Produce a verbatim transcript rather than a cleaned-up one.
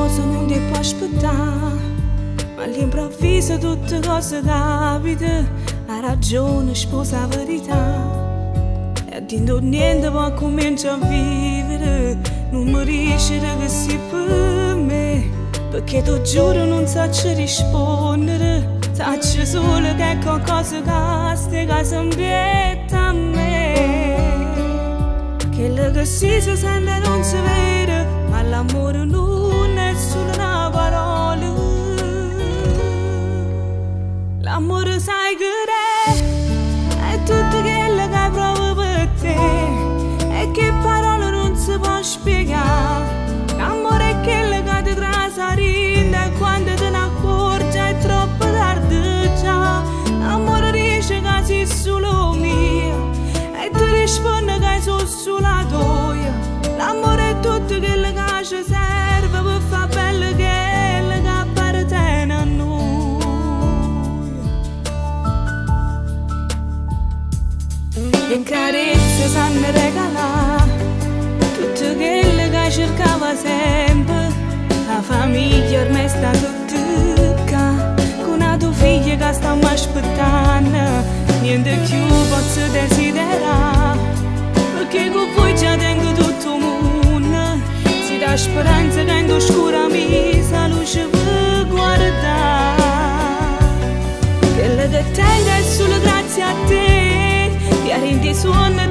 cosa non ti può aspettare, ma all'improvviso tutte cose capitano. Ha ragione, sposa la verità, e a dentro niente poi comincia a vivere. Non mi riesce che si per me, perché ti giuro non so ci rispondere. Saccio solo che è qualcosa che sta sempre a me. Che le che si si sente non si vede, ma l'amore non è solo una parola. L'amore sai che è, è tutto quello che provo per te, e che parole non si può spiegare. L'amore è quello che ti trasarinda, e quando te ne accorgi è troppo tardi già. L'amore dice che sei solo mia, e ti risponde che sono solo tua. L'amore è tutto quello che ci serve per far bello quello che appartiene a noi. Le carezze sanno regalare tutto quello che cercava sempre. La famiglia ormai sta tutta, con una tua figlia che stiamo aspettando. Niente più posso desiderare, perché con voi già tengo tutto il mondo. Si dà speranza che in oscura misa luce per guardare. Quello che tengo è solo grazie a te, che rendi suono